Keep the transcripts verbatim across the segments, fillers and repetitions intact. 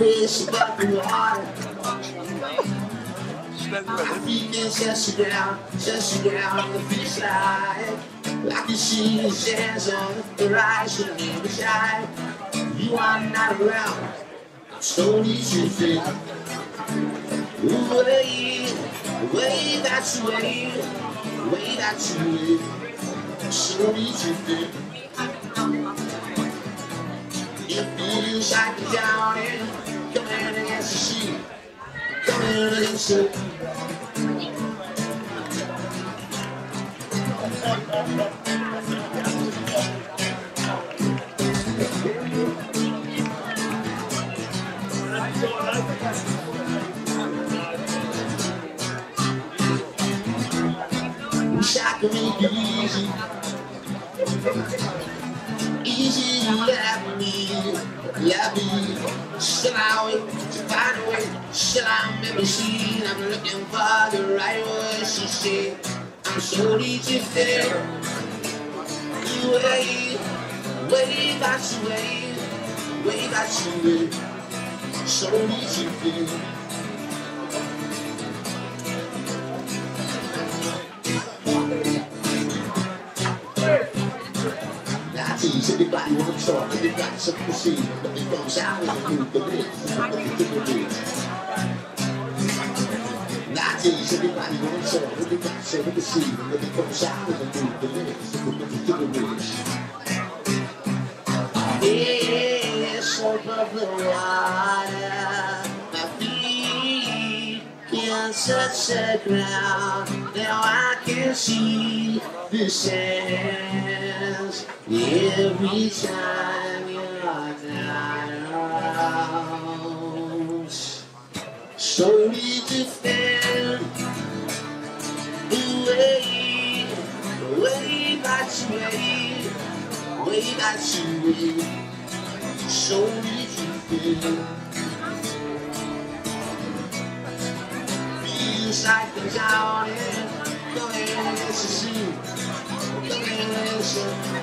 wish about the water. My feet can set you down, set you down on the beach side. I can see the sands on the horizon in the sky. You are not around, I'm slowly drifting. Way, way that you way, way that you way, I'm slowly drifting. It feels like you're drowning, coming against the sea, coming against the sea. Wish I could make it easy, easy to let me, let me. Shall I wait to find a way? Shall I remember see? I'm looking for the right word. She said, I'm slowly drifting. You wait, wait that you wait, wait that you wait. Slowly drifting. Everybody wanna talk, everybody something to see. But it goes out when you move the lips, look at the lips. Nowadays, everybody wanna talk, everybody something to see. But it goes out when you move the lips, look at the lips. It's above the water, my feet can't touch the ground. Now I can see the sands. Every time you're not around, slowly drifting away, way that you way, way that you way, slowly drifting. Feels like the drowning, going against the sea, going against the sea.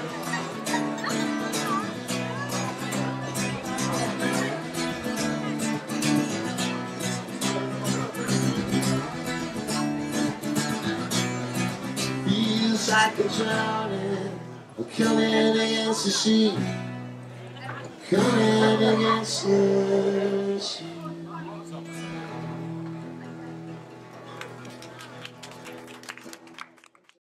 Like a drowning, coming against the sea, coming against you.